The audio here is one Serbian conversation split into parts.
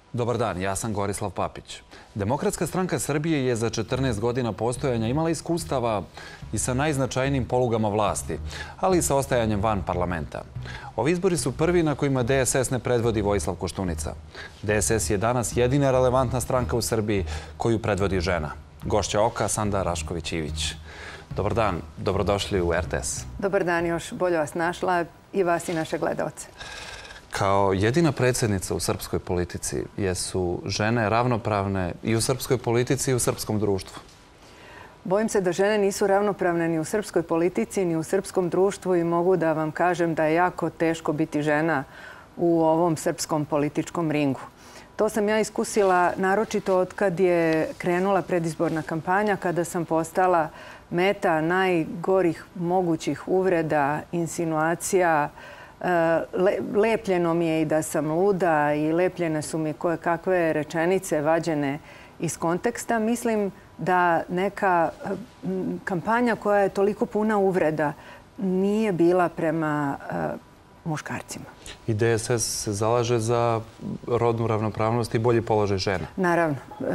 Dobar dan, ja sam Gorislav Papić. Demokratska stranka Srbije je za 14 godina postojanja imala iskustava i sa najznačajnijim polugama vlasti, ali i sa ostajanjem van parlamenta. Ovi izbori su prvi na kojima DSS ne predvodi Vojislav Koštunica. DSS je danas jedina relevantna stranka u Srbiji koju predvodi žena. Gošća Oka, Sanda Rašković-Ivić. Dobar dan, dobrodošli u RTS. Dobar dan, još bolje vas našla i vas i naše gledalce. Kao jedina predsjednica u srpskoj politici, jesu žene ravnopravne i u srpskoj politici i u srpskom društvu? Bojim se da žene nisu ravnopravne ni u srpskoj politici, ni u srpskom društvu i mogu da vam kažem da je jako teško biti žena u ovom srpskom političkom ringu. To sam ja iskusila naročito od kad je krenula predizborna kampanja, kada sam postala meta najgorih mogućih uvreda, insinuacija. Lepljeno mi je i da sam luda i lepljene su mi koje kakve rečenice vađene iz konteksta. Mislim da neka kampanja koja je toliko puna uvreda nije bila prema muškarcima. I DSS se zalaže za rodnu ravnopravnost i bolji položaj žena? Naravno.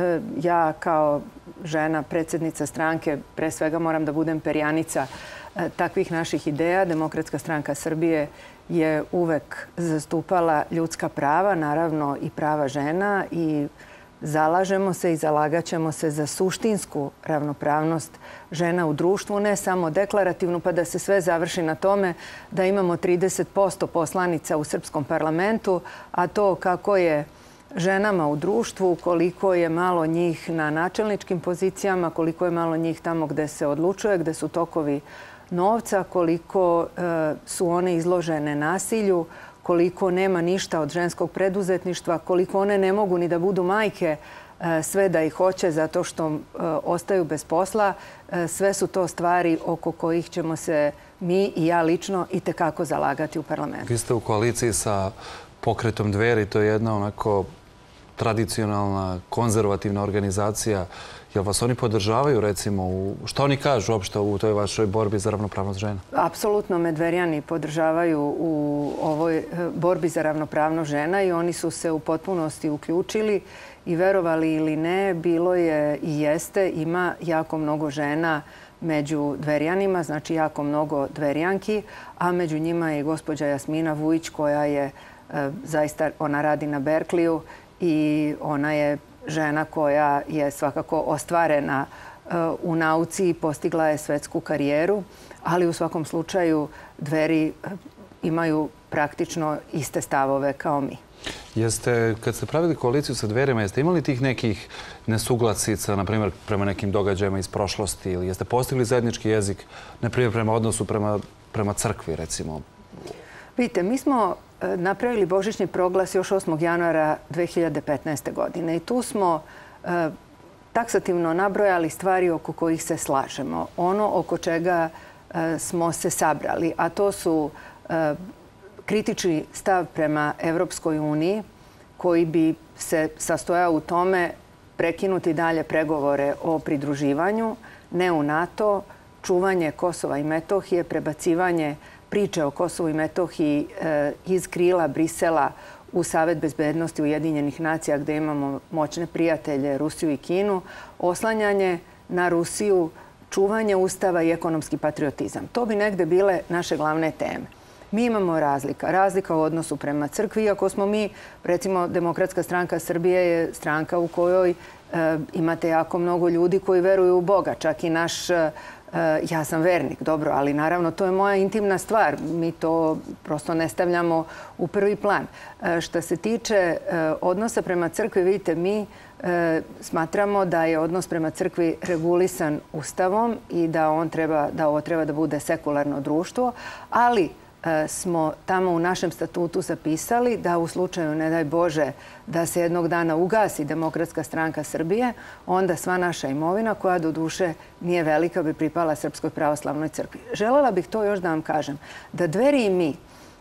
Ja kao žena, predsjednica stranke, pre svega moram da budem perjanica takvih naših ideja. Demokratska stranka Srbije je uvek zastupala ljudska prava, naravno i prava žena, i zalažemo se i zalagaćemo se za suštinsku ravnopravnost žena u društvu, ne samo deklarativnu, pa da se sve završi na tome da imamo 30% poslanica u srpskom parlamentu, a to kako je ženama u društvu, koliko je malo njih na načelničkim pozicijama, koliko je malo njih tamo gde se odlučuje, gde su tokovi novca, koliko su one izložene nasilju, koliko nema ništa od ženskog preduzetništva, koliko one ne mogu ni da budu majke, sve da ih hoće zato što ostaju bez posla. Sve su to stvari oko kojih ćemo se mi i ja lično i tekako zalagati u parlamentu. Vi ste u koaliciji sa pokretom Dveri, to je jedna onako tradicionalna, konzervativna organizacija. Jel vas oni podržavaju, recimo, što oni kažu uopšte u toj vašoj borbi za ravnopravnost žena? Apsolutno me Dverjani podržavaju u ovoj borbi za ravnopravnost žena i oni su se u potpunosti uključili i verovali ili ne, bilo je i jeste, ima jako mnogo žena među Dverjanima, znači jako mnogo Dverjanki, a među njima je i gospođa Jasmina Vujić koja je zaista, ona radi na Berkliju i ona je žena koja je svakako ostvarena u nauci i postigla je svetsku karijeru, ali u svakom slučaju Dveri imaju praktično iste stavove kao mi. Kad ste pravili koaliciju sa Dverima, jeste imali tih nekih nesuglasica, na primjer prema nekim događajima iz prošlosti, ili jeste postigli zajednički jezik, na primjer prema odnosu prema crkvi, recimo? Vidite, mi smo napravili božićni proglas još 8. januara 2015. godine i tu smo taksativno nabrojali stvari oko kojih se slažemo. Ono oko čega smo se sabrali, a to su kritični stav prema Evropskoj uniji koji bi se sastojao u tome prekinuti dalje pregovore o pridruživanju, ne u NATO, čuvanje Kosova i Metohije, prebacivanje priče o Kosovu i Metohiji iz krila Brisela u Savet bezbednosti Ujedinjenih nacija gde imamo moćne prijatelje Rusiju i Kinu, oslanjanje na Rusiju, čuvanje Ustava i ekonomski patriotizam. To bi negde bile naše glavne teme. Mi imamo razlika u odnosu prema crkvi, iako smo mi, recimo, Demokratska stranka Srbije je stranka u kojoj imate jako mnogo ljudi koji veruju u Boga, čak i naš ja sam vernik, dobro, ali naravno to je moja intimna stvar. Mi to prosto ne stavljamo u prvi plan. Što se tiče odnosa prema crkvi, vidite, mi smatramo da je odnos prema crkvi regulisan Ustavom i da ovo treba da bude sekularno društvo, ali smo tamo u našem statutu zapisali da u slučaju, ne daj Bože, da se jednog dana ugasi Demokratska stranka Srbije, onda sva naša imovina, koja do duše nije velika, bi pripala Srpskoj pravoslavnoj crkvi. Želela bih to još da vam kažem, da Dveri i mi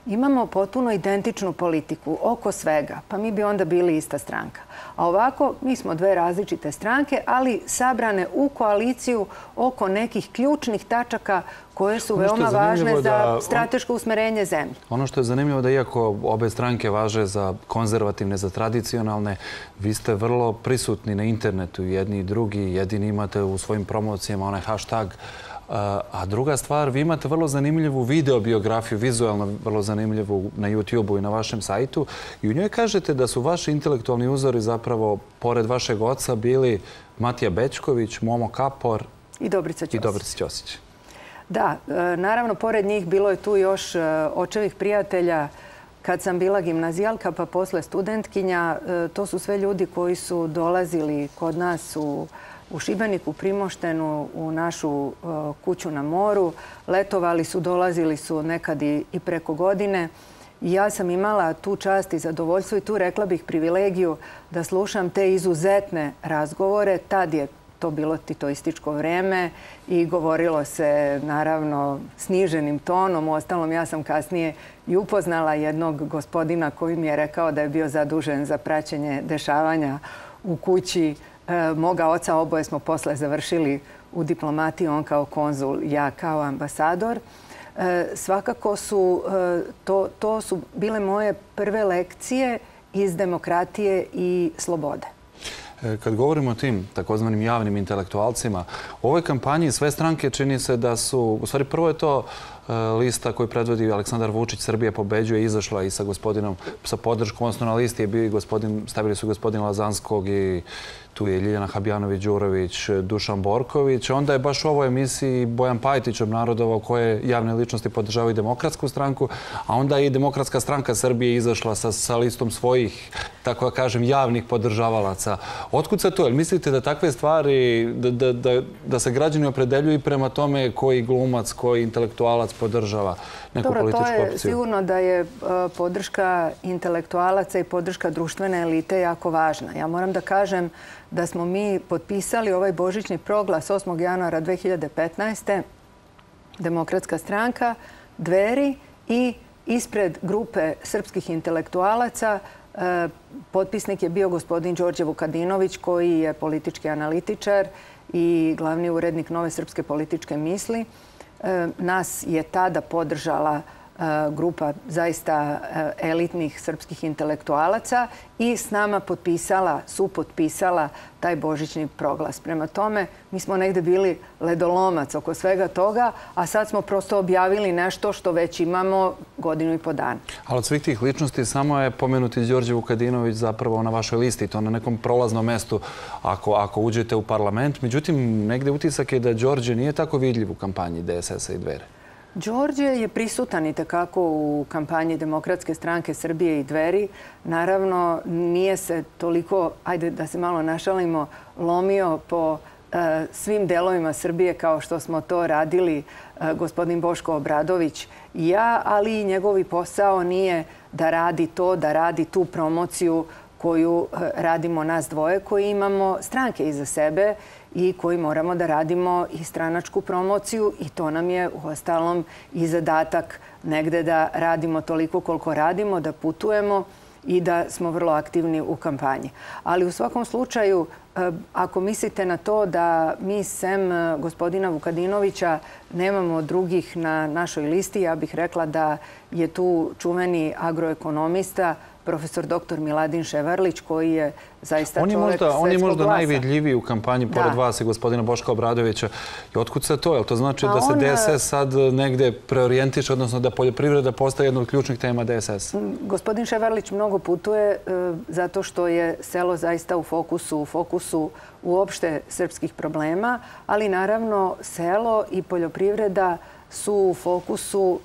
imamo potpuno identičnu politiku oko svega, pa mi bi onda bili ista stranka. A ovako, mi smo dve različite stranke, ali sabrane u koaliciju oko nekih ključnih tačaka koje su veoma važne za strateško usmerenje zemlje. Ono što je zanimljivo da iako obe stranke važe za konzervativne, za tradicionalne, vi ste vrlo prisutni na internetu, jedni i drugi, jedini imate u svojim promocijama onaj hashtag. A druga stvar, vi imate vrlo zanimljivu videobiografiju, vizualno vrlo zanimljivu na YouTube-u i na vašem sajtu. I u njoj kažete da su vaši intelektualni uzori zapravo, pored vašeg oca, bili Matija Bećković, Momo Kapor i Dobrica Ćosić. Da, naravno, pored njih bilo je tu još očevih prijatelja kad sam bila gimnazijalka, pa posle studentkinja. To su sve ljudi koji su dolazili kod nas u Šibeniku, Primoštenu, u našu kuću na moru. Letovali su, dolazili su nekad i preko godine. I ja sam imala tu čast i zadovoljstvo i tu, rekla bih, privilegiju da slušam te izuzetne razgovore. Tad je to bilo titoističko vreme i govorilo se, naravno, sniženim tonom. Uostalom, ja sam kasnije i upoznala jednog gospodina koji mi je rekao da je bio zadužen za praćenje dešavanja u kući moga oca. Oboje smo posle završili u diplomatiji, on kao konzul, ja kao ambasador. Svakako to su bile moje prve lekcije iz demokratije i slobode. Kad govorimo o tim takozvanim javnim intelektualcima, u ovoj kampanji sve stranke čini se da su, u stvari prvo je to lista koju predvodi Aleksandar Vučić, Srbija pobeđuje, izašla i sa gospodinom, sa podrškom, odnosno na listi je bio i stavili su gospodina Lazanskog i tu je Ljiljana Habjanović-Đurović, Dušan Borković. Onda je baš u ovoj emisiji Bojan Pajtić obnarodovao koje javne ličnosti podržavaju Demokratsku stranku, a onda i Demokratska stranka Srbije izašla sa listom svojih, tako da kažem, javnih podržavalaca. Otkud se to? Mislite da takve stvari, da se građani opredeljuju prema tome koji glumac, koji intelektualac podržava neku političku opciju? To je sigurno da je podrška intelektualaca i podrška društvene elite jako važna. Ja moram da kažem da smo mi potpisali ovaj božićni proglas 8. januara 2015. Demokratska stranka, Dveri i ispred grupe srpskih intelektualaca potpisnik je bio gospodin Đorđe Vukadinović, koji je politički analitičar i glavni urednik Nove srpske političke misli. Nas je tada podržala grupa zaista elitnih srpskih intelektualaca i s nama supotpisala taj božićni proglas. Prema tome, mi smo negde bili ledolomac oko svega toga, a sad smo prosto objavili nešto što već imamo godinu i po dana. Ali od svih tih ličnosti samo je pomenuti Đorđe Vukadinović zapravo na vašoj listi, to na nekom prolaznom mestu ako uđete u parlament. Međutim, negde utisak je da Đorđe nije tako vidljiv u kampanji DSS-a i Dveri. Đorđe je prisutan i tekako u kampanji Demokratske stranke Srbije i Dveri. Naravno, nije se toliko, ajde da se malo našalimo, lomio po svim delovima Srbije kao što smo to radili gospodin Boško Obradović i ja, ali i njegovi posao nije da radi to, da radi tu promociju koju radimo nas dvoje, koji imamo stranke iza sebe i koji moramo da radimo i stranačku promociju i to nam je uostalom i zadatak negde da radimo toliko koliko radimo, da putujemo i da smo vrlo aktivni u kampanji. Ali u svakom slučaju, ako mislite na to da mi sem gospodina Vukadinovića nemamo drugih na našoj listi, ja bih rekla da je tu čuveni agroekonomista, profesor dr. Miladin Ševarlić, koji je zaista čovek svetskog glasa. On je možda najvidljiviji u kampanji, pored vas i gospodina Boška Obradovića. I otkud se to? Je li to znači da se DSS sad negde preorijentiše, odnosno da poljoprivreda postaje jedna od ključnih tema DSS? Gospodin Ševarlić mnogo putuje zato što je selo zaista u fokusu uopšte srpskih problema, ali naravno selo i poljoprivreda su u fokusu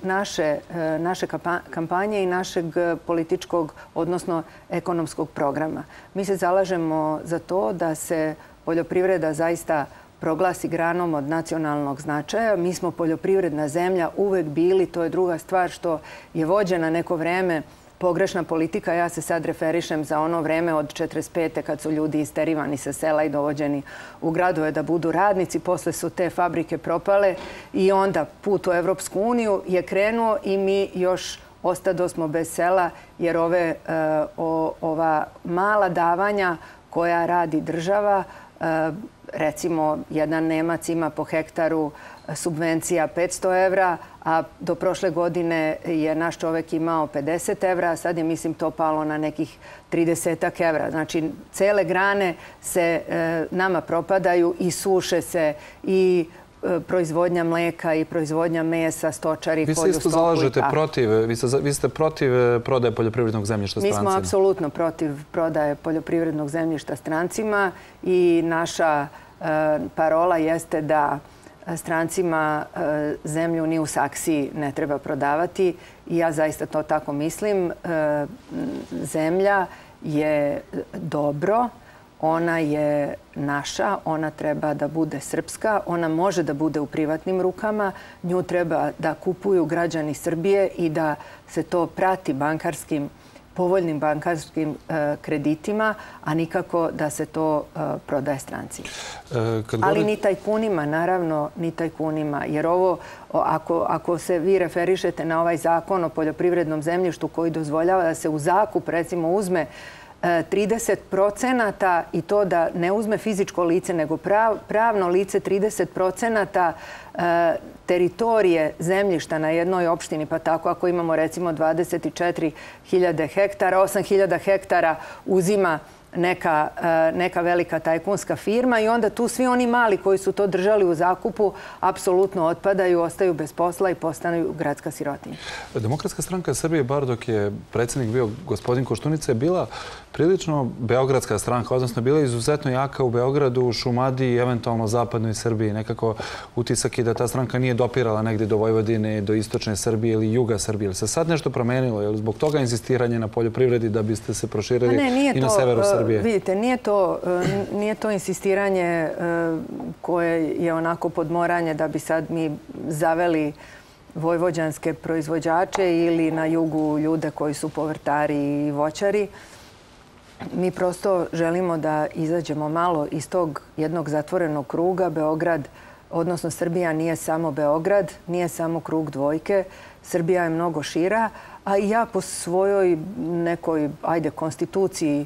naše kampanje i našeg političkog, odnosno ekonomskog programa. Mi se zalažemo za to da se poljoprivreda zaista proglasi granom od nacionalnog značaja. Mi smo poljoprivredna zemlja uvek bili, to je druga stvar što je vođena neko vreme pogrešna politika. Ja se sad referišem za ono vreme od 1945. kad su ljudi isterivani sa sela i dovođeni u gradove da budu radnici. Posle su te fabrike propale i onda put u Evropsku uniju je krenuo i mi još ostadosmo bez sela jer ova mala davanja koja radi država, recimo jedan Nemac ima po hektaru subvencija 500 evra, a do prošle godine je naš čovek imao 50 evra, a sad je, mislim, to palo na nekih 30 evra. Znači, cele grane se nama propadaju i suše se i proizvodnja mleka i proizvodnja mesa, stočari, Vi se isto zalažete protiv, vi ste protiv prodaje poljoprivrednog zemljišta strancima. Mi smo apsolutno protiv prodaje poljoprivrednog zemljišta strancima i naša parola jeste da strancima zemlju ni u saksiji ne treba prodavati i ja zaista to tako mislim. Zemlja je dobro, ona je naša, ona treba da bude srpska, ona može da bude u privatnim rukama, nju treba da kupuju građani Srbije i da se to prati povoljnim bankarskim kreditima, a nikako da se to prodaje strancima. Ali ni tajkunima, naravno, ni tajkunima. Jer ovo, ako se vi referišete na ovaj zakon o poljoprivrednom zemljištu koji dozvoljava da se u zakup, recimo, uzme 30% i to da ne uzme fizičko lice, nego pravno lice 30% teritorije zemljišta na jednoj opštini, pa tako ako imamo recimo 24.000 hektara, 8.000 hektara uzima neka velika tajkunska firma i onda tu svi oni mali koji su to držali u zakupu apsolutno otpadaju, ostaju bez posla i postanu gradska sirotinja. Demokratska stranka Srbije, bar dok je predsjednik bio gospodin Koštunica, je bila prilično beogradska stranka, odnosno bila izuzetno jaka u Beogradu, Šumadiji i eventualno zapadnoj Srbiji. Nekako utisak je da ta stranka nije dopirala negdje do Vojvodine, do istočne Srbije ili juga Srbije. Ili se sad nešto promenilo? Je li zbog toga insistiranje na poljoprivredi da biste se proširili i na severu Srbije? Vidite, nije to insistiranje koje je onako podmoranje da bi sad mi zaveli vojvođanske proizvođače ili na jugu ljude koji su povrtari i voćari. Mi prosto želimo da izađemo malo iz tog jednog zatvorenog kruga. Beograd, odnosno Srbija, nije samo Beograd, nije samo krug dvojke. Srbija je mnogo šira, a i ja po svojoj nekoj, konstituciji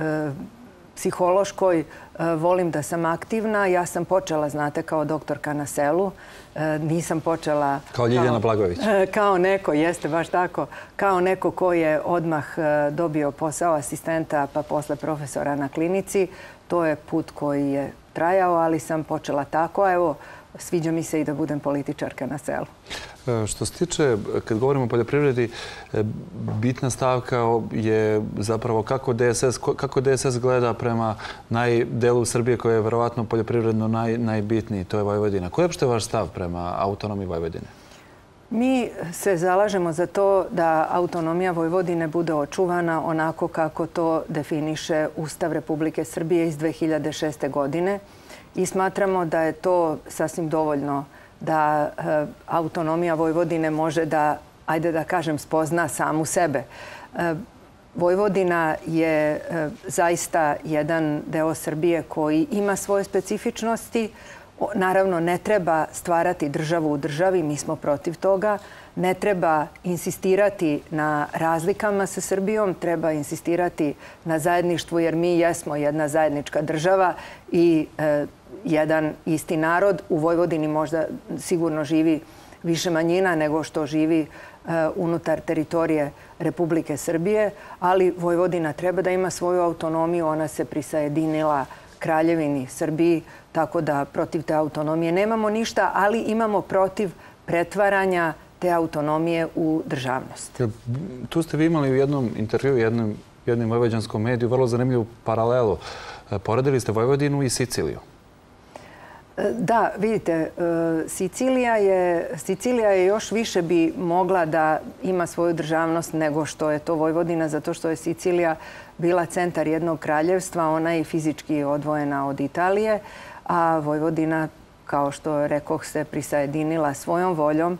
psihološkoj volim da sam aktivna. Ja sam počela, znate, kao doktorka na selu. Nisam počela... Kao Ljiljana Blagojević. Kao neko, jeste baš tako, kao neko ko je odmah dobio posao asistenta pa posle profesora na klinici. To je put koji je trajao, ali sam počela tako. A evo, sviđa mi se i da budem političarka na selu. Što se tiče, kad govorimo o poljoprivredi, bitna stavka je zapravo kako DSS gleda prema delu Srbije koji je verovatno poljoprivredno najbitniji, to je Vojvodina. Koji je uopšte vaš stav prema autonomiji Vojvodine? Mi se zalažemo za to da autonomija Vojvodine bude očuvana onako kako to definiše Ustav Republike Srbije iz 2006. godine i smatramo da je to sasvim dovoljno da autonomija Vojvodine može da, ajde da kažem, spozna samu sebe. Vojvodina je zaista jedan deo Srbije koji ima svoje specifičnosti. Naravno, ne treba stvarati državu u državi, mi smo protiv toga. Ne treba insistirati na razlikama sa Srbijom, treba insistirati na zajedništvu jer mi jesmo jedna zajednička država i jedan isti narod. U Vojvodini možda sigurno živi više manjina nego što živi unutar teritorije Republike Srbije, ali Vojvodina treba da ima svoju autonomiju. Ona se prisajedinila Kraljevini Srbiji, tako da protiv te autonomije nemamo ništa, ali imamo protiv pretvaranja te autonomije u državnost. Tu ste vi imali u jednom intervju, jednom vojvođanskom mediju, vrlo zanimljivu paralelu. Poredili ste Vojvodinu i Siciliju. Da, vidite, Sicilija je još više bi mogla da ima svoju državnost nego što je to Vojvodina, zato što je Sicilija bila centar jednog kraljevstva, ona je fizički odvojena od Italije, a Vojvodina, kao što rekoh, se prisajedinila svojom voljom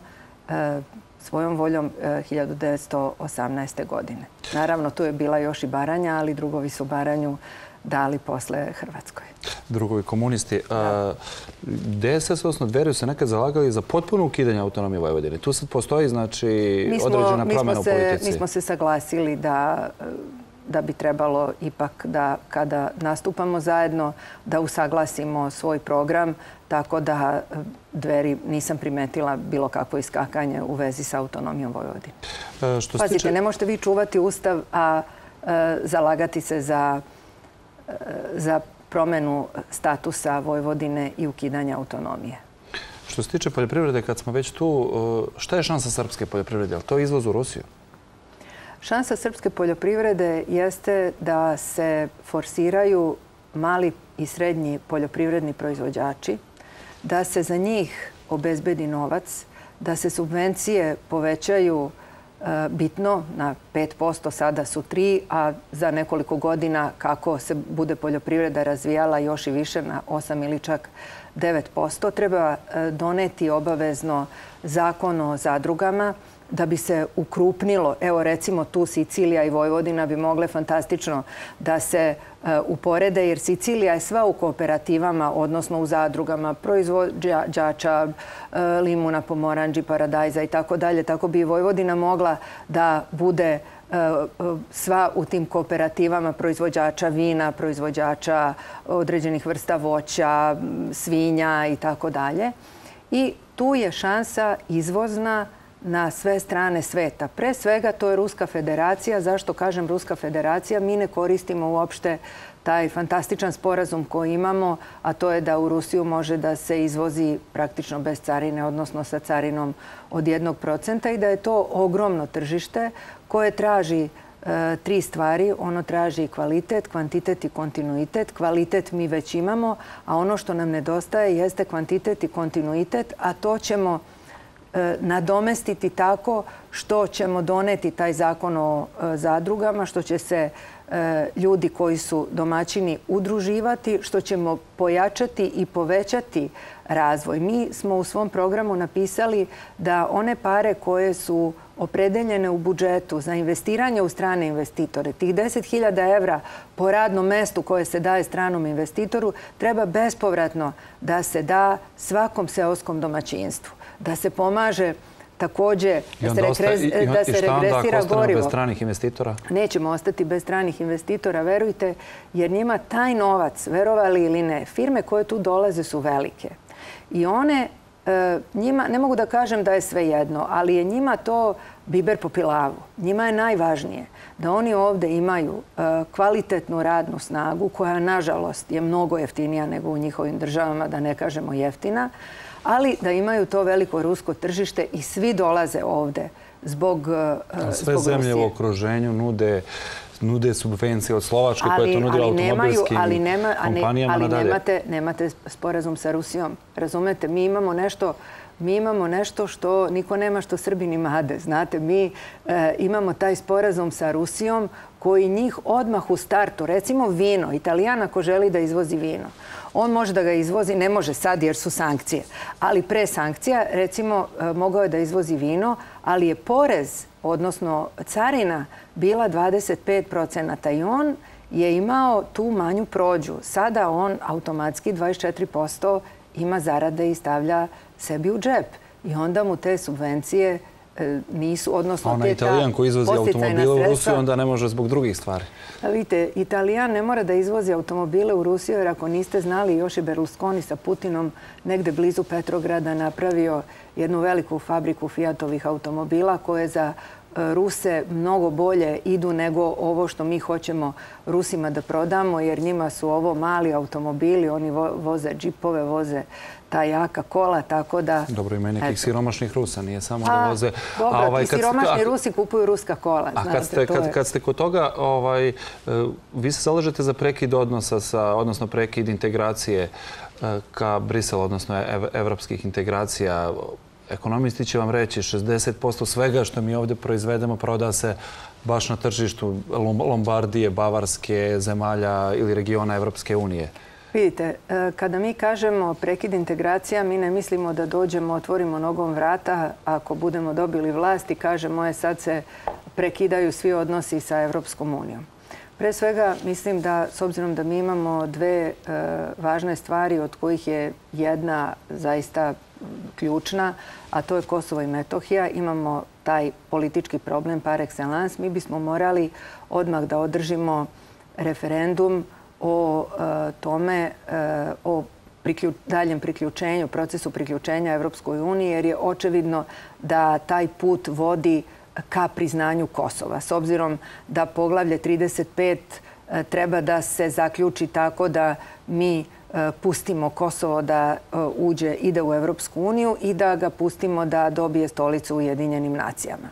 1918. godine. Naravno, tu je bila još i Baranja, ali drugovi su Baranju dali posle Hrvatskoj. Drugovi komunisti. DSS, odnosno Dveri, se nekad zalagali za potpuno ukidanje autonomije Vojvodine. Tu sad postoji, znači, određena promjena u politici. Mi smo se saglasili da bi trebalo ipak da kada nastupamo zajedno da usaglasimo svoj program, tako da Dveri nisam primetila bilo kakvo iskakanje u vezi sa autonomijom Vojvodine. Pazite, ne možete vi čuvati Ustav, a zalagati se za promjenu statusa Vojvodine i ukidanja autonomije. Što se tiče poljoprivrede, kad smo već tu, šta je šansa srpske poljoprivrede? Je li to izvoz u Rusiju? Šansa srpske poljoprivrede jeste da se forsiraju mali i srednji poljoprivredni proizvođači, da se za njih obezbedi novac, da se subvencije povećaju bitno na 5%, sada su 3%, a za nekoliko godina kako se bude poljoprivreda razvijala još i više na 8 ili čak 9%. Treba doneti obavezno zakon o zadrugama da bi se ukrupnilo. Evo recimo tu Sicilija i Vojvodina bi mogle fantastično da se uporede, jer Sicilija je sva u kooperativama, odnosno u zadrugama proizvođača limuna, pomoranđi, paradajza i tako dalje. Tako bi i Vojvodina mogla da bude sva u tim kooperativama proizvođača vina, proizvođača određenih vrsta voća, svinja i tako dalje. I tu je šansa izvozna na sve strane sveta. Pre svega to je Ruska federacija. Zašto kažem Ruska federacija? Mi ne koristimo uopšte taj fantastičan sporazum koji imamo, a to je da u Rusiju može da se izvozi praktično bez carine, odnosno sa carinom od 1% i da je to ogromno tržište koje traži 3 stvari. Ono traži kvalitet, kvantitet i kontinuitet. Kvalitet mi već imamo, a ono što nam nedostaje jeste kvantitet i kontinuitet, a to ćemo nadomestiti tako što ćemo doneti taj zakon o zadrugama, što će se ljudi koji su domaćini udruživati, što ćemo pojačati i povećati razvoj. Mi smo u svom programu napisali da one pare koje su opredeljene u budžetu za investiranje u strane investitore, tih 10.000 evra po radnom mestu koje se daje stranom investitoru, treba bespovratno da se da svakom seoskom domaćinstvu. Da se pomaže takođe da se regresira gorivo. Bez stranih investitora? Nećemo ostati bez stranih investitora, verujte, jer njima taj novac, verovali ili ne, firme koje tu dolaze su velike. I one, njima, ne mogu da kažem da je sve jedno, ali je njima to biber po pilavu. Njima je najvažnije da oni ovde imaju kvalitetnu radnu snagu koja, nažalost, je mnogo jeftinija nego u njihovim državama, da ne kažemo jeftina, ali da imaju to veliko rusko tržište i svi dolaze ovde zbog Rusije. Sve zemlje u okruženju nude subvencije od Slovačke koje to nudila automobilskim kompanijama nadalje. Ali nemate sporazum sa Rusijom. Razumete, mi imamo nešto što niko nema, što Srbi ni made. Znate, mi imamo taj sporazum sa Rusijom koji njih odmah u startu, recimo vino, Italijan ako želi da izvozi vino, on može da ga izvozi, ne može sad jer su sankcije, ali pre sankcija, recimo, mogao je da izvozi vino, ali je porez, odnosno carina, bila 25% i on je imao tu manju prođu. Sada on automatski 24% ima zarade i stavlja sebi u džep. I onda mu te subvencije nisu, odnosno ona Italijan koji izvozi automobile u Rusiju onda ne može zbog drugih stvari. Vidite, Italijan ne mora da izvozi automobile u Rusiju, jer ako niste znali, još je Berlusconi sa Putinom negde blizu Petrograda napravio jednu veliku fabriku Fiatovih automobila koje za Ruse mnogo bolje idu nego ovo što mi hoćemo Rusima da prodamo, jer njima su ovo mali automobili, oni voze džipove, voze ta jaka kola, tako da... Dobro, ima i nekih siromašnih Rusa, nije samo da voze... Dobro, ti siromašni Rusi kupuju ruska kola. A kad ste kod toga, vi se zalažete za prekid odnosa, odnosno prekid integracije ka Briselu, odnosno evropskih integracija. Ekonomisti će vam reći 60% svega što mi ovdje proizvedemo proda se baš na tržištu Lombardije, Bavarske, zemalja ili regiona Evropske unije. Vidite, kada mi kažemo prekid integracija, mi ne mislimo da dođemo, otvorimo nogom vrata, ako budemo dobili vlast i kažemo sad se prekidaju svi odnosi sa Evropskom unijom. Pre svega mislim da, s obzirom da mi imamo dve važne stvari od kojih je jedna zaista ključna, a to je Kosovo i Metohija, imamo taj politički problem par excellence. Mi bismo morali odmah da održimo referendum o tome, o daljem priključenju, procesu priključenja Evropskoj uniji, jer je očevidno da taj put vodi ka priznanju Kosova. S obzirom da poglavlje 35 treba da se zaključi tako da mi pustimo Kosovo da ide u Evropsku uniju i da ga pustimo da dobije stolicu u Ujedinjenim nacijama.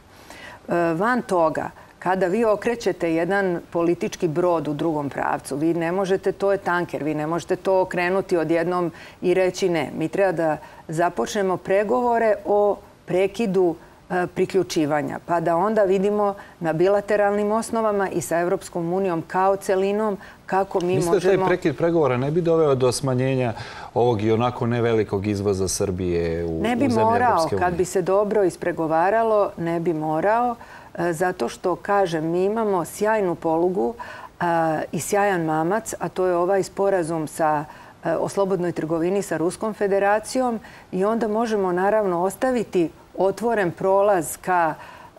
Van toga, kada vi okrećete jedan politički brod u drugom pravcu, vi ne možete, to je tanker, vi ne možete to okrenuti odjednom i reći ne. Mi treba da započnemo pregovore o prekidu priključivanja, pa da onda vidimo na bilateralnim osnovama i sa Evropskom unijom kao celinom kako mi možemo... Mislite da taj prekid pregovora ne bi doveo do smanjenja ovog i onako nevelikog izvoza Srbije u zemlje Evropske unije? Ne bi morao. Kad bi se dobro ispregovaralo, ne bi morao. Zato što, kažem, mi imamo sjajnu polugu i sjajan mamac, a to je ovaj sporazum o slobodnoj trgovini sa Ruskom federacijom i onda možemo naravno ostaviti otvoren prolaz ka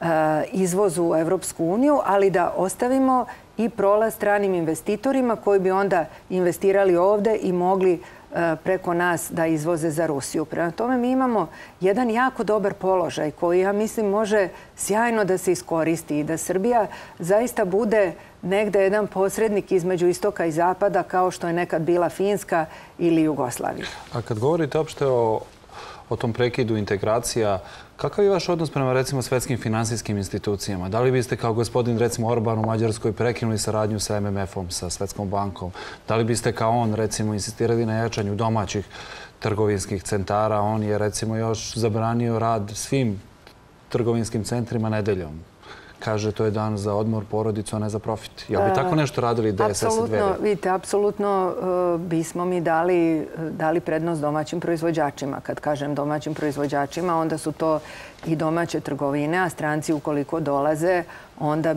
izvozu u Evropsku uniju, ali da ostavimo i prolaz stranim investitorima koji bi onda investirali ovde i mogli preko nas da izvoze za Rusiju. Prema tome mi imamo jedan jako dobar položaj koji, ja mislim, može sjajno da se iskoristi i da Srbija zaista bude negde jedan posrednik između istoka i zapada kao što je nekad bila Finska ili Jugoslavija. A kad govorite opšte o tom prekidu integracija, kakav je vaš odnos prema, recimo, svetskim finansijskim institucijama? Da li biste kao gospodin, recimo, Orban u Mađarskoj prekinuli saradnju sa MMF-om, sa Svetskom bankom? Da li biste kao on, recimo, insistirali na jačanju domaćih trgovinskih centara? On je, recimo, još zabranio rad svim trgovinskim centrima nedeljom. Kaže, to je dan za odmor, porodicu, a ne za profit. Jel bi tako nešto radili DSS i Dveri? Vidite, apsolutno bismo mi dali prednost domaćim proizvođačima. Kad kažem domaćim proizvođačima, onda su to i domaće trgovine, a stranci ukoliko dolaze, onda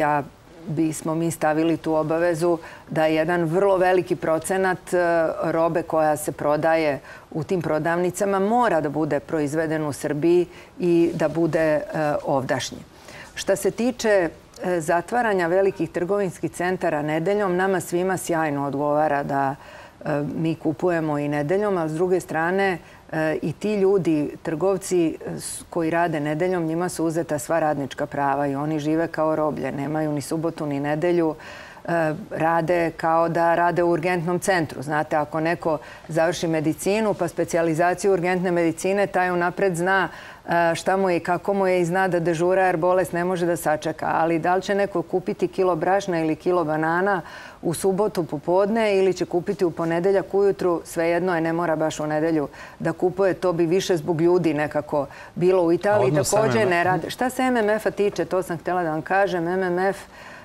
bismo mi stavili tu obavezu da jedan vrlo veliki procenat robe koja se prodaje u tim prodavnicama mora da bude proizveden u Srbiji i da bude ovdašnji. Što se tiče zatvaranja velikih trgovinskih centara nedeljom, nama svima sjajno odgovara da mi kupujemo i nedeljom, a s druge strane i ti ljudi, trgovci koji rade nedeljom, njima su uzeta sva radnička prava i oni žive kao roblje, nemaju ni subotu ni nedelju, rade kao da rade u urgentnom centru. Znate, ako neko završi medicinu pa specijalizaciju urgentne medicine, taj unapred zna šta mu je i kako mu je i zna da dežura jer bolest ne može da sačeka. Ali da li će neko kupiti kilo brašna ili kilo banana u subotu popodne ili će kupiti u ponedeljak ujutru, svejedno je, ne mora baš u nedelju da kupuje. To bi više zbog ljudi nekako bilo u Italiji. Također ne rade. Šta se MMF-a tiče, to sam htjela da vam kažem, MMF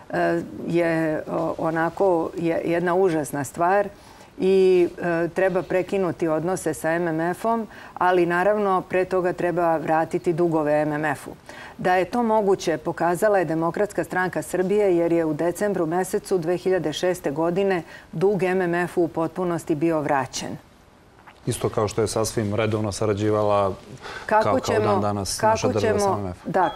je onako jedna užasna stvar i treba prekinuti odnose sa MMF-om, ali naravno pre toga treba vratiti dugove MMF-u. Da je to moguće pokazala je Demokratska stranka Srbije jer je u decembru mesecu 2006. godine dug MMF-u u potpunosti bio vraćen. Isto kao što je sasvim redovno sarađivala kao dan danas naša država sa MMF-om. Da,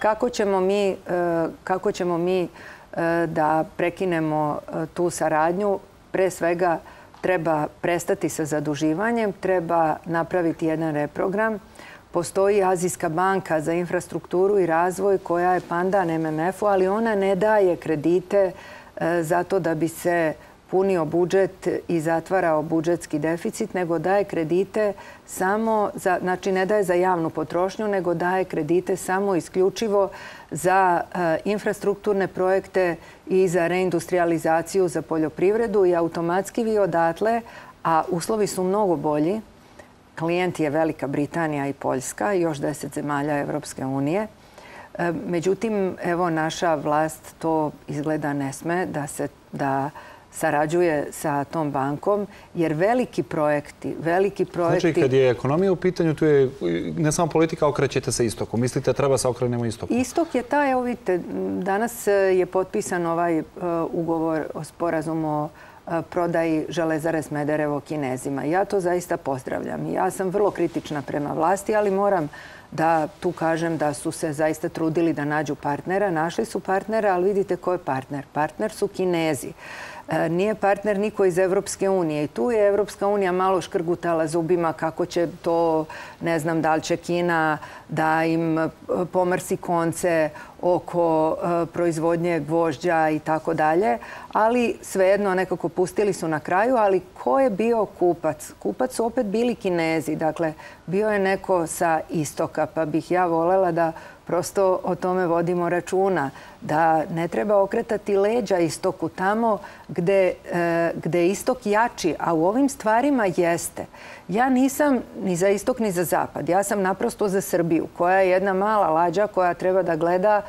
kako ćemo mi da prekinemo tu saradnju? Pre svega treba prestati sa zaduživanjem, treba napraviti jedan reprogram. Postoji Azijska banka za infrastrukturu i razvoj koja je pandan MMF-u, ali ona ne daje kredite zato da bi se punio budžet i zatvarao budžetski deficit, nego daje kredite samo, znači ne daje za javnu potrošnju, nego daje kredite samo isključivo za infrastrukturne projekte i za reindustrializaciju za poljoprivredu i automatski vi odatle, a uslovi su mnogo bolji, klijent je Velika Britanija i Poljska i još 10 zemalja Evropske unije. Međutim, evo, naša vlast to izgleda ne sme da sarađuje sa tom bankom, jer veliki projekti... Znači, kad je ekonomija u pitanju, tu je ne samo politika, okrećete se istoku. Mislite da treba se okrenemo istoku? Istok je taj, evo vidite, danas je potpisan ovaj ugovor o sporazumu o prodaji Železare Smederevo Kinezima. Ja to zaista pozdravljam. Ja sam vrlo kritična prema vlasti, ali moram da tu kažem da su se zaista trudili da nađu partnera. Našli su partnera, ali vidite ko je partner. Partner su Kinezi. Nije partner niko iz Evropske unije. I tu je Evropska unija malo škrgutala zubima kako će to, ne znam da li će Kina da im pomrsi konce oko proizvodnje gvožđa i tako dalje. Ali svejedno nekako pustili su na kraju. Ali ko je bio kupac? Kupac su opet bili Kinezi. Dakle, bio je neko sa istoka. Pa bih ja volela da prosto o tome vodimo računa. Da ne treba okretati leđa istoku tamo gde je istok jači, a u ovim stvarima jeste. Ja nisam ni za istok ni za zapad. Ja sam naprosto za Srbiju, koja je jedna mala lađa koja treba da gleda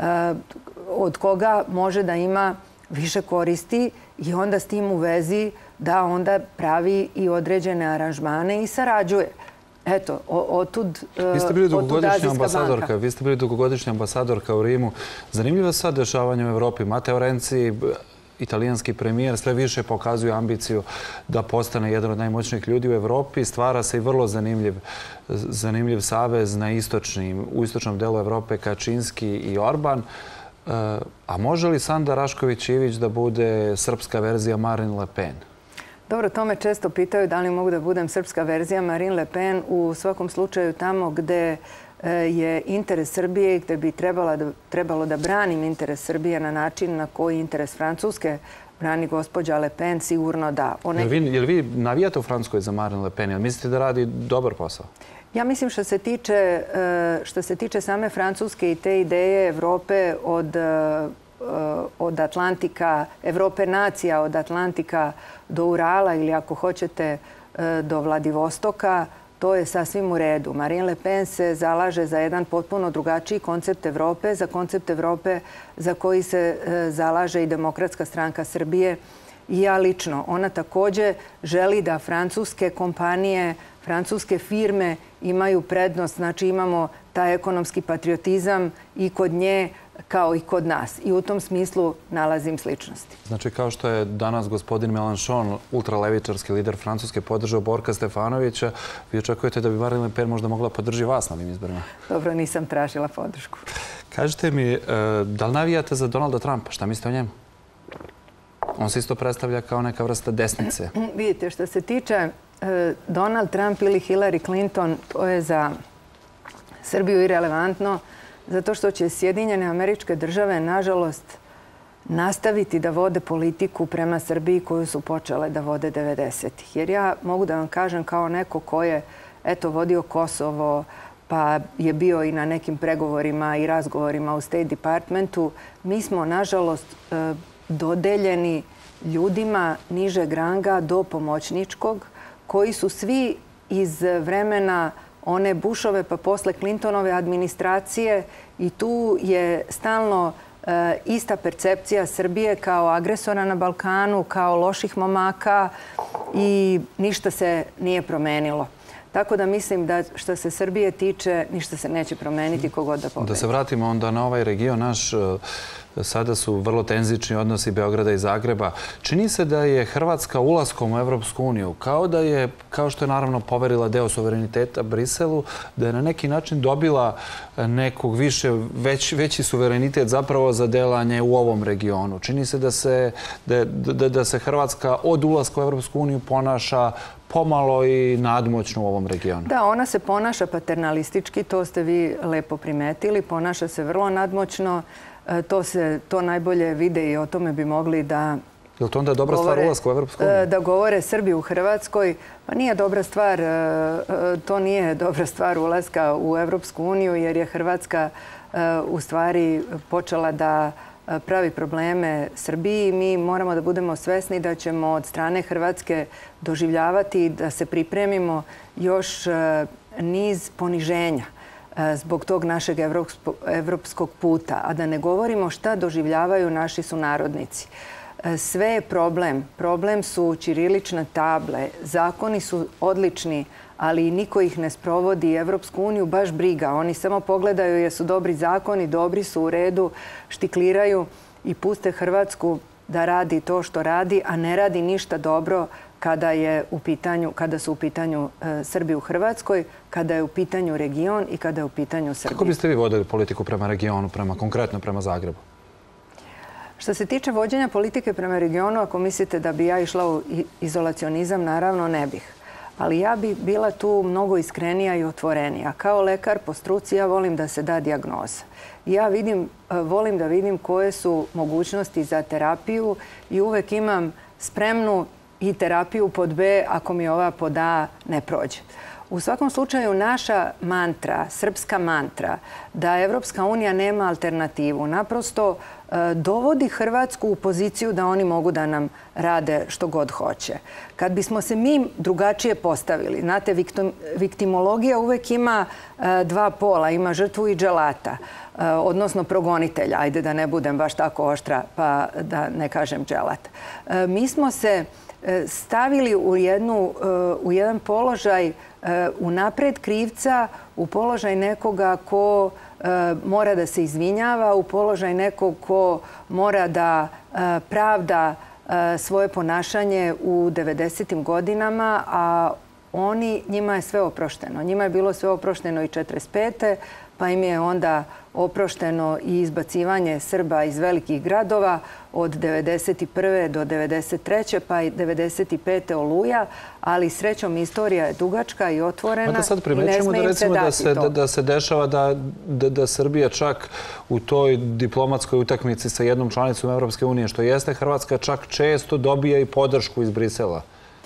od koga može da ima više koristi i onda s tim u vezi da onda pravi i određene aranžmane i sarađuje. Eto, otud Azijska banka. Vi ste bili dugogodišnja ambasadorka u Rimu. Zanimljivo sad dešavanje u Evropi. Matteo Renzi, italijanski premijer, sve više pokazuje ambiciju da postane jedan od najmoćnijih ljudi u Evropi. Stvara se i vrlo zanimljiv savez u istočnom delu Evrope, Kačinski i Orban. A može li Sanda Rašković-Ivić da bude srpska verzija Marine Le Pen? Dobro, to me često pitaju da li mogu da budem srpska verzija Marine Le Pen. U svakom slučaju tamo gde je interes Srbije i gde bi trebalo da branim interes Srbije na način na koji interes Francuske brani gospođa Le Pen, sigurno da. Je li vi navijate u Francuskoj za Marine Le Pen? Jel mislite da radi dobar posao? Ja mislim što se tiče same Francuske i te ideje Evrope od Atlantika, Evrope nacija od Atlantika do Urala ili ako hoćete do Vladivostoka, to je sasvim u redu. Marine Le Pen se zalaže za jedan potpuno drugačiji koncept Evrope, za koncept Evrope za koji se zalaže i Demokratska stranka Srbije i ja lično. Ona također želi da francuske kompanije, francuske firme imaju prednost. Znači imamo taj ekonomski patriotizam i kod nje kao i kod nas. I u tom smislu nalazim sličnosti. Znači, kao što je danas gospodin Mélenchon, ultralevičarski lider Francuske, podržao Borka Stefanovića, vi očekujete da bi Marine Le Pen možda mogla podrži vas na ovim izborima? Dobro, nisam tražila podršku. Kažite mi, da li navijate za Donalda Trumpa? Šta mislite o njemu? On se isto predstavlja kao neka vrsta desnice. Vidite, što se tiče Donald Trump ili Hillary Clinton, to je za Srbiju irelevantno, zato što će Sjedinjene Američke Države, nažalost, nastaviti da vode politiku prema Srbiji koju su počele da vode 90-ih. Jer ja mogu da vam kažem kao neko ko je vodio Kosovo, pa je bio i na nekim pregovorima i razgovorima u State Departmentu, mi smo, nažalost, dodeljeni ljudima nižeg ranga do pomoćničkog, koji su svi iz vremena one Bushove pa posle Clintonove administracije i tu je stalno ista percepcija Srbije kao agresora na Balkanu, kao loših momaka i ništa se nije promenilo. Tako da mislim da što se Srbije tiče, ništa se neće promeniti kogod da pobedi. Da se vratimo onda na ovaj region naš. Sada su vrlo tenzični odnosi Beograda i Zagreba. Čini se da je Hrvatska ulaskom u Evropsku uniju, kao što je naravno poverila deo suvereniteta Briselu, da je na neki način dobila nekog veći suverenitet zapravo za delanje u ovom regionu. Čini se da se Hrvatska od ulaska u Evropsku uniju ponaša pomalo i nadmoćno u ovom regionu. Da, ona se ponaša paternalistički, to ste vi lepo primetili. Ponaša se vrlo nadmoćno. To najbolje vide i o tome bi mogli da... Je li to onda dobra stvar ulaska u Evropsku uniju? Da govore Srbi u Hrvatskoj. Pa nije dobra stvar, to nije dobra stvar ulaska u Evropsku uniju jer je Hrvatska u stvari počela da pravi probleme Srbiji. Mi moramo da budemo svesni da ćemo od strane Hrvatske doživljavati da se pripremimo još niz poniženja zbog tog našeg evropskog puta. A da ne govorimo šta doživljavaju naši sunarodnici. Sve je problem. Problem su ćirilične table. Zakoni su odlični, ali niko ih ne sprovodi. Evropsku uniju baš briga. Oni samo pogledaju jesu dobri zakoni, dobri su u redu, štikliraju i puste Hrvatsku da radi to što radi, a ne radi ništa dobro kada su u pitanju Srbi u Hrvatskoj, kada je u pitanju region i kada je u pitanju Srbija. Kako biste vi vodili politiku prema regionu, konkretno prema Zagrebu? Što se tiče vođenja politike prema regionu, ako mislite da bi ja išla u izolacionizam, naravno ne bih. Ali ja bi bila tu mnogo iskrenija i otvorenija. Kao lekar po struci ja volim da se da dijagnoza. Ja volim da vidim koje su mogućnosti za terapiju i uvek imam spremnu i terapiju pod B ako mi ova pod A ne prođe. U svakom slučaju naša mantra, srpska mantra, da Evropska unija nema alternativu, naprosto dovodi Hrvatsku u poziciju da oni mogu da nam rade što god hoće. Kad bismo se mi drugačije postavili, znate, viktimologija uvek ima dva pola, ima žrtvu i dželata, odnosno progonitelja, ajde da ne budem baš tako oštra pa da ne kažem dželat. Mi smo se stavili u jedan položaj unapred krivca, u položaj nekoga ko mora da se izvinjava, u položaj nekog ko mora da pravda svoje ponašanje u 90. godinama, a njima je sve oprošteno. Njima je bilo sve oprošteno i 1945. pa im je onda oprošteno i izbacivanje Srba iz velikih gradova od 1991. do 1993. pa i 1995. Oluja, ali srećom istorija je dugačka i otvorena i ne sme im se dati to. Da se dešava da Srbija čak u toj diplomatskoj utakmici sa jednom članicom Evropske unije, što jeste Hrvatska, čak često dobija i podršku iz Brisela.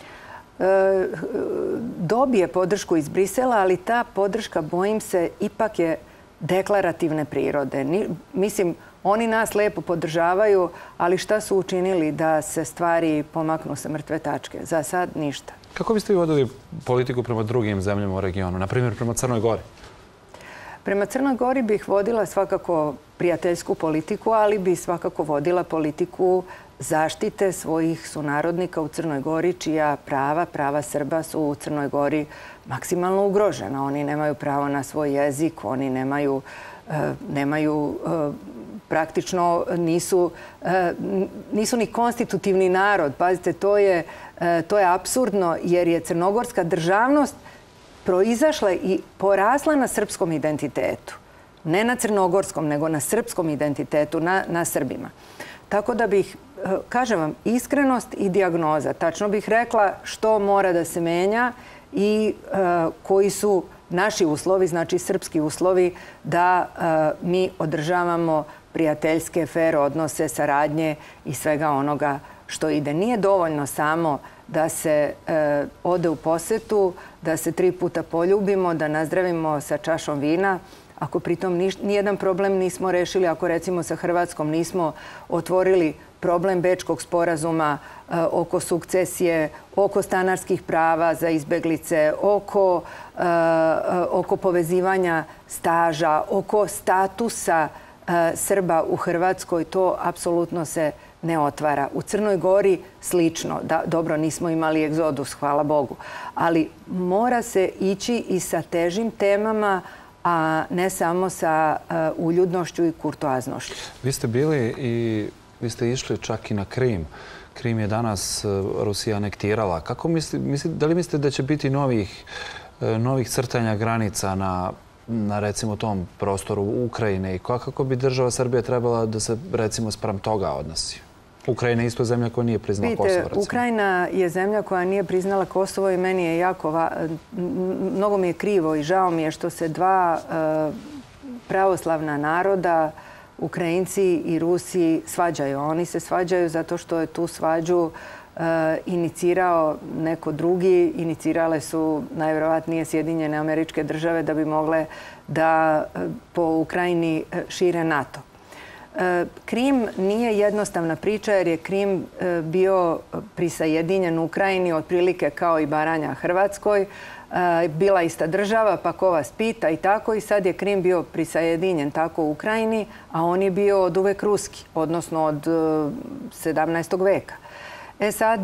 Dobije podršku iz Brisela, ali ta podrška, bojim se, ipak je deklarativne prirode. Mislim, oni nas lepo podržavaju, ali šta su učinili da se stvari pomaknu sa mrtve tačke? Za sad ništa. Kako biste vi vodili politiku prema drugim zemljama u regionu, na primjer prema Crnoj Gori? Prema Crnoj Gori bih vodila svakako prijateljsku politiku, ali bi svakako vodila politiku zaštite svojih sunarodnika u Crnoj Gori, čija prava Srba su u Crnoj Gori maksimalno ugrožena. Oni nemaju pravo na svoj jezik, oni nemaju praktično nisu ni konstitutivni narod. Pazite, to je apsurdno jer je crnogorska državnost proizašla i porasla na srpskom identitetu. Ne na crnogorskom, nego na srpskom identitetu, na Srbima. Tako da bih, kažem vam, iskrenost i dijagnoza. Tačno bih rekla što mora da se menja i koji su naši uslovi, znači srpski uslovi, da mi održavamo prijateljske, fer odnose, saradnje i svega onoga što ide. Nije dovoljno samo da se ode u posetu, da se 3 puta poljubimo, da nazdravimo sa čašom vina, ako pritom nijedan problem nismo rešili, ako recimo sa Hrvatskom nismo otvorili problem Bečkog sporazuma oko sukcesije, oko stanarskih prava za izbeglice, oko povezivanja staža, oko statusa Srba u Hrvatskoj, to apsolutno se ne otvara. U Crnoj Gori slično. Dobro, nismo imali egzodus, hvala Bogu. Ali mora se ići i sa težim temama, a ne samo sa uljudnošću i kurtoaznošću. Vi ste bili i vi ste išli čak i na Krim. Krim je danas Rusija anektirala. Da li mislite da će biti novih crtanja granica na recimo tom prostoru Ukrajine i kako bi država Srbija trebala da se recimo spram toga odnosi? Ukrajina je isto zemlja koja nije priznala Kosovo, recimo. Ukrajina je zemlja koja nije priznala Kosovo i meni je mnogo mi je krivo i žao mi je što se dva pravoslavna naroda, Ukrajinci i Rusi, svađaju. Oni se svađaju zato što je tu svađu inicirao neko drugi. Inicirale su najvjerovatnije Sjedinjene Američke Države da bi mogle da po Ukrajini šire NATO. Krim nije jednostavna priča jer je Krim bio prisajedinjen Ukrajini otprilike kao i Baranja Hrvatskoj. bila ista država, pa ko vas pita i tako. I sad je Krim bio prisajedinjen tako u Ukrajini, a on je bio od uvek ruski, odnosno od 17. veka. Sad,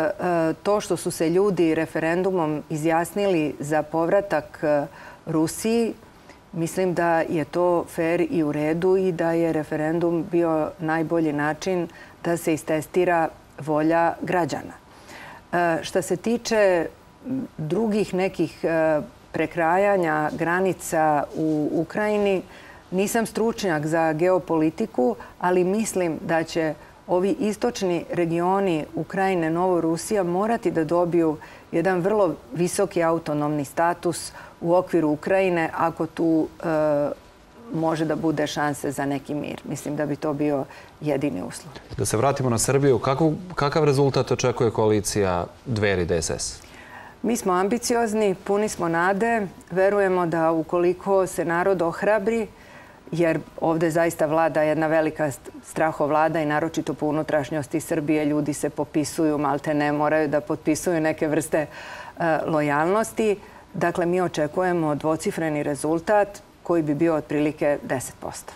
to što su se ljudi referendumom izjasnili za povratak Rusiji, mislim da je to fer i u redu i da je referendum bio najbolji način da se istestira volja građana. Što se tiče drugih nekih prekrajanja granica u Ukrajini, nisam stručnjak za geopolitiku, ali mislim da će ovi istočni regioni Ukrajine, Novorusija morati da dobiju jedan vrlo visoki autonomni status u okviru Ukrajine ako tu može da bude šanse za neki mir. Mislim da bi to bio jedini uslov. Da se vratimo na Srbiju, kakav rezultat očekuje koalicija Dveri-DSS? Mi smo ambiciozni, puni smo nade. Verujemo da ukoliko se narod ohrabri, jer ovde zaista vlada jedna velika strahovlada i naročito po unutrašnjosti Srbije ljudi se popisuju, malte ne moraju da potpisuju neke vrste lojalnosti. Dakle, mi očekujemo dvocifreni rezultat koji bi bio otprilike 10%.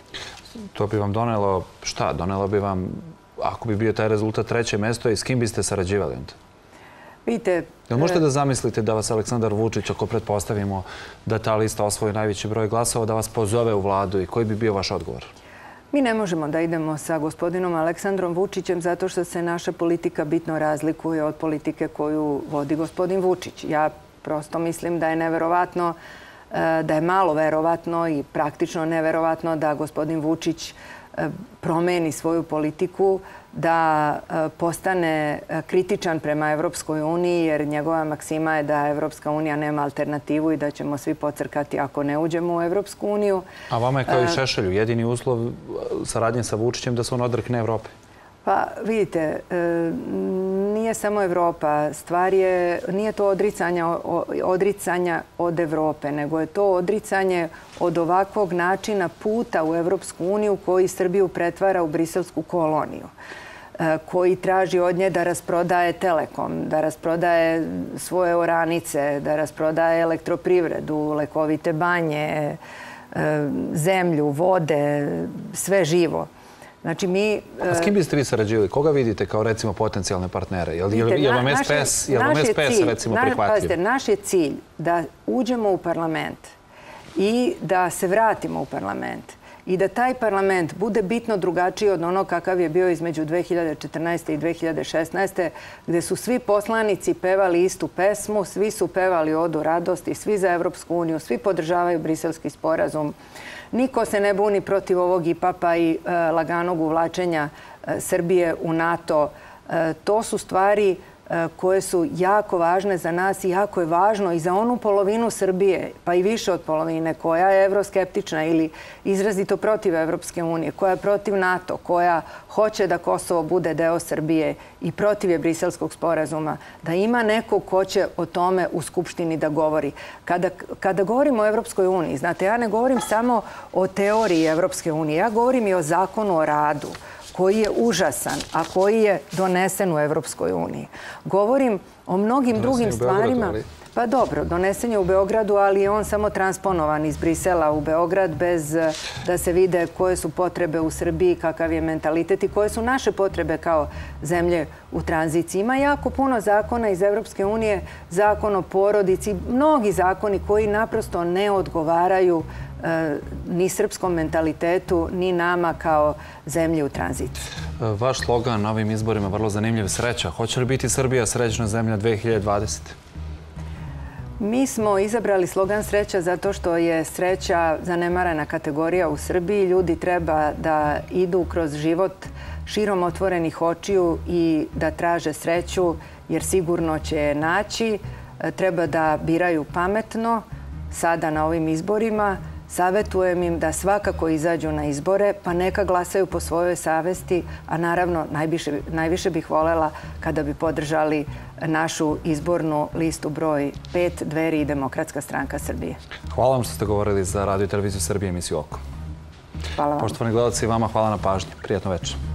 To bi vam donelo šta? Donelo bi vam, ako bi bio taj rezultat, 3. mesto i s kim biste sarađivali onda? Vidite... Jel možete da zamislite da vas Aleksandar Vučić, ako pretpostavimo da ta lista osvoji najveći broj glasova, da vas pozove u vladu i koji bi bio vaš odgovor? Mi ne možemo da idemo sa gospodinom Aleksandrom Vučićem zato što se naša politika bitno razlikuje od politike koju vodi gospodin Vučić. Ja prosto mislim da je neverovatno, da je malo verovatno i praktično neverovatno da gospodin Vučić promeni svoju politiku, da postane kritičan prema Evropskoj uniji, jer njegova maksima je da Evropska unija nema alternativu i da ćemo svi pocrkati ako ne uđemo u Evropsku uniju. A vama je kao i Šešelju jedini uslov saradnje sa Vučićem da se on odrekne Evrope? Pa vidite, nije samo Evropa. Stvar je, nije to odricanja od Evrope, nego je to odricanje od ovakvog načina puta u Evropsku uniju koji Srbiju pretvara u briselsku koloniju, koji traži od nje da rasprodaje Telekom, da rasprodaje svoje oranice, da rasprodaje elektroprivredu, lekovite banje, zemlju, vode, sve živo. Znači mi... A s kim biste vi sarađivali? Koga vidite kao recimo potencijalne partnere? Je vam SPS recimo prihvatljiv? Pazite, naš je cilj da uđemo u parlament i da se vratimo u parlament i da taj parlament bude bitno drugačiji od onog kakav je bio između 2014. i 2016. gde su svi poslanici pevali istu pesmu, svi su pevali Odu radosti, svi za Evropsku uniju, svi podržavaju Briselski sporazum. Niko se ne buni protiv ovog IPAP-a i laganog uvlačenja Srbije u NATO. To su stvari koje su jako važne za nas i jako je važno i za onu polovinu Srbije, pa i više od polovine, koja je evroskeptična ili izrazito protiv Evropske unije, koja je protiv NATO, koja hoće da Kosovo bude deo Srbije i protiv je Briselskog sporazuma, da ima neko ko će o tome u Skupštini da govori. Kada govorimo o Evropskoj uniji, znate, ja ne govorim samo o teoriji Evropske unije, ja govorim i o zakonu o radu, koji je užasan, a koji je donesen u Evropskoj uniji. Govorim o mnogim drugim stvarima. Pa dobro, donesen je u Beogradu, ali je on samo transponovan iz Brisela u Beograd bez da se vide koje su potrebe u Srbiji, kakav je mentalitet i koje su naše potrebe kao zemlje u tranziciji. Ima jako puno zakona iz Evropske unije, zakon o porodici, mnogi zakoni koji naprosto ne odgovaraju ni srpskom mentalitetu, ni nama kao zemlji u tranziciji. Vaš slogan na ovim izborima je vrlo zanimljiv, sreća. Hoće li biti Srbija srećna zemlja 2020? Mi smo izabrali slogan sreća zato što je sreća zanemarena kategorija u Srbiji. Ljudi treba da idu kroz život širom otvorenih očiju i da traže sreću, jer sigurno će je naći. Treba da biraju pametno sada na ovim izborima. Savetujem im da svakako izađu na izbore, pa neka glasaju po svojoj savesti, a naravno najviše bih volela kada bi podržali našu izbornu listu broj 5, Dveri i Demokratska stranka Srbije. Hvala vam što ste govorili za Radio i televiziju Srbije emisiju Oko. Hvala vam. Poštovani gledalci, vama hvala na pažnji. Prijatno večer.